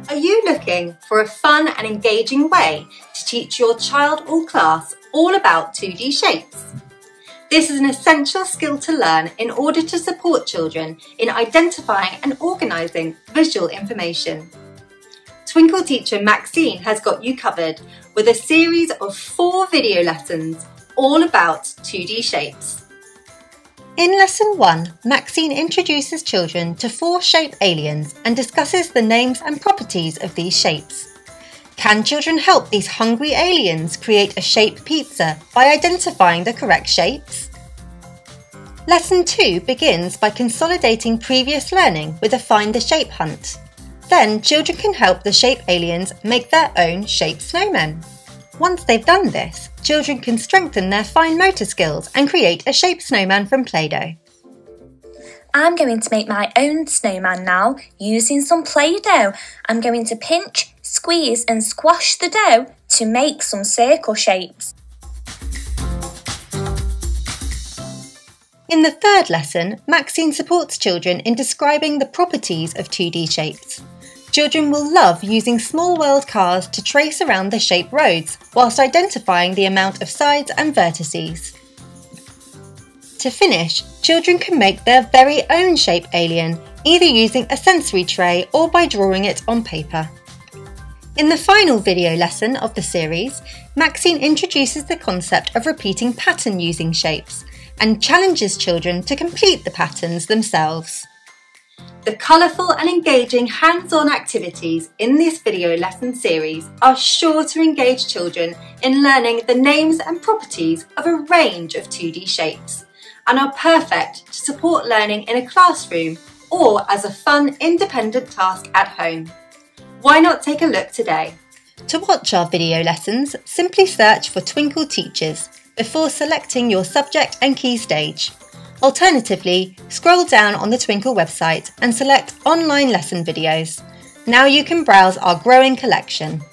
Are you looking for a fun and engaging way to teach your child or class all about 2D shapes? This is an essential skill to learn in order to support children in identifying and organising visual information. Twinkl Teacher Maxine has got you covered with a series of 4 video lessons all about 2D shapes. In Lesson 1, Maxine introduces children to 4 shape aliens and discusses the names and properties of these shapes. Can children help these hungry aliens create a shape pizza by identifying the correct shapes? Lesson 2 begins by consolidating previous learning with a Find the Shape hunt. Then children can help the shape aliens make their own shape snowmen. Once they've done this, children can strengthen their fine motor skills and create a shape snowman from Play-Doh. I'm going to make my own snowman now using some Play-Doh. I'm going to pinch, squeeze and squash the dough to make some circle shapes. In the 3rd lesson, Maxine supports children in describing the properties of 2D shapes. Children will love using small world cars to trace around the shaped roads whilst identifying the amount of sides and vertices. To finish, children can make their very own shape alien, either using a sensory tray or by drawing it on paper. In the final video lesson of the series, Maxine introduces the concept of repeating pattern using shapes and challenges children to complete the patterns themselves. The colourful and engaging hands-on activities in this video lesson series are sure to engage children in learning the names and properties of a range of 2D shapes and are perfect to support learning in a classroom or as a fun, independent task at home. Why not take a look today? To watch our video lessons, simply search for Twinkl Teaches before selecting your subject and key stage. Alternatively, scroll down on the Twinkl website and select Online Lesson Videos. Now you can browse our growing collection.